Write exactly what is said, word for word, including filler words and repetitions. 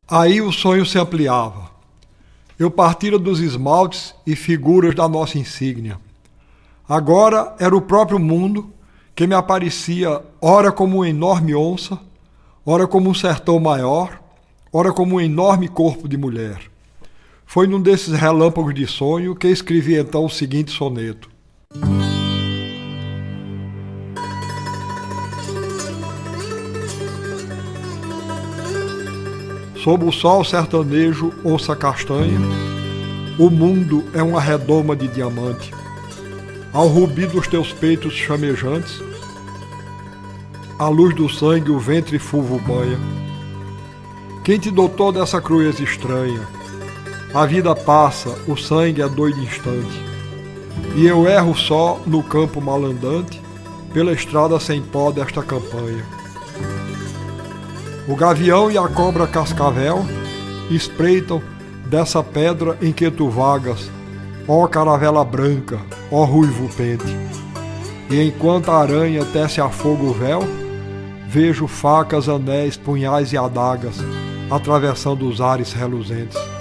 Aí o sonho se ampliava. Eu partira dos esmaltes e figuras da nossa insígnia. Agora era o próprio mundo que me aparecia ora como uma enorme onça, ora como um sertão maior, ora como um enorme corpo de mulher. Foi num desses relâmpagos de sonho que escrevi então o seguinte soneto. Sob o sol sertanejo, onça castanha, o mundo é uma redoma de diamante. Ao rubi dos teus peitos chamejantes, à luz do sangue o ventre fulvo banha. Quem te dotou dessa crueza estranha? A vida passa, o sangue é doido instante, e eu erro só no campo malandante, pela estrada sem pó desta campanha. O gavião e a cobra cascavel espreitam dessa pedra em que tu vagas, ó caravela branca, ó ruivo pente. E enquanto a aranha tece a fogo o véu, vejo facas, anéis, punhais e adagas atravessando os ares reluzentes.